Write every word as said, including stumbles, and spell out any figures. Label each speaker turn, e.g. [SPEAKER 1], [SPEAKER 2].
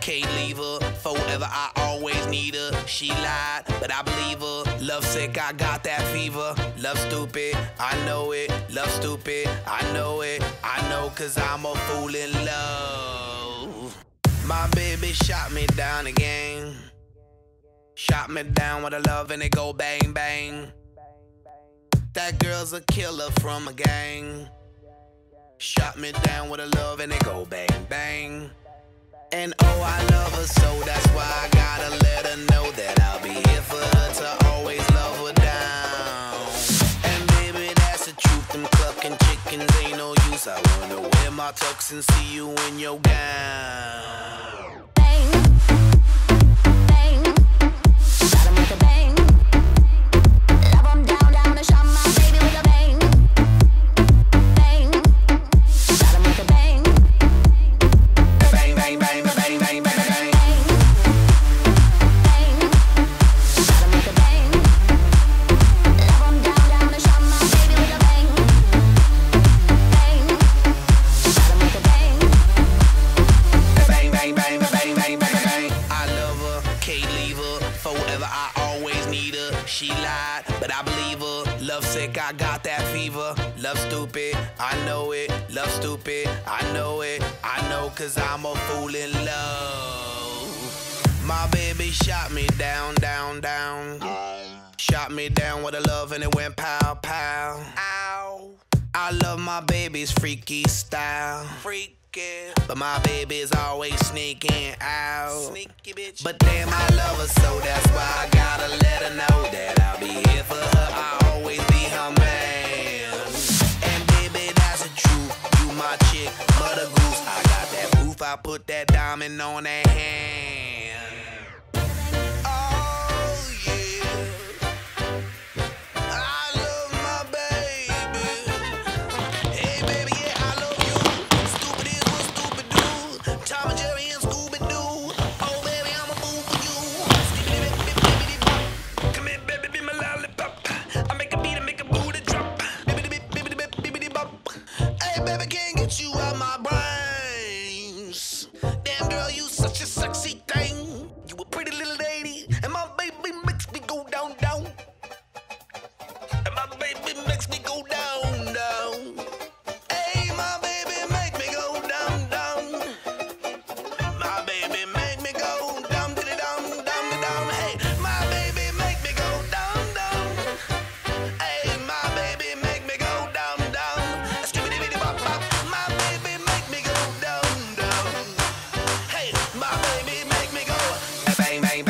[SPEAKER 1] can't leave her. Forever, I always need her. She lied, but I believe her. Love sick, I got that fever. Love stupid, I know it. Love stupid, I know it. I know, cause I'm a fool in love. My baby shot me down again. Shot me down with a love and it go bang bang. That girl's a killer from a gang. Shot me down with a love and it go bang bang. And oh, I love her so, that's why I gotta let her know that I'll be here for her to always love her down. And baby, that's the truth, them clucking chickens ain't no use. I wanna wear my tux and see you in your gown.
[SPEAKER 2] Bang, bang, got him with a bang. Love him down, down and shot my baby with a bang. Bang, got him with a bang.
[SPEAKER 1] Bang, bang, bang, bang, bang, bang, bang.
[SPEAKER 2] Bang, got him with a bang. Love him down, down and shot my baby with a bang. Bang, got him with a bang.
[SPEAKER 1] Bang, bang, bang, bang, bang, bang, bang. I love her, can't leave her. Forever, I always need her. She lied, but I believe her. Love sick, I got that fever. Love stupid, I know it. Love stupid, I know it. I know, cause I'm a fool in love. My baby shot me down, down, down. Shot me down with a love and it went pow, pow. Ow. I love my baby's freaky style. Freaky. But my baby's always sneaking out. Sneaky bitch. But damn, I love her so, that's why I gotta let her know that I'll be here for her. I'll always be her man. And baby, that's the truth. You my chick, mother goose. I got that proof, I put that diamond on that hand. Oh yeah, I love my baby. Hey baby, yeah, I love you. Stupid is what stupid do. Tom and Jerry and Scooby-Doo. Oh baby, I'm a fool for you. Skibbidi-bidi-bidi-bidi-bop. Come here, baby, be my lollipop. I make a beat and make a booty drop. Bibbidi-bidi-bidi-bidi-bop. Hey baby, can't get you out my brains. Damn girl, you such a sexy thing. You a pretty little lady, and my baby makes me go down, down. And my baby makes me go down, down. Hey, my baby make me go down, down. My baby make me go down, diddy down, down, down. Hey, my baby make me go down, down. Hey, my baby make me go down, down. Skibbidi-bidi-bop-bop. My baby make me go down, down. Hey, my baby make me go bang, bang,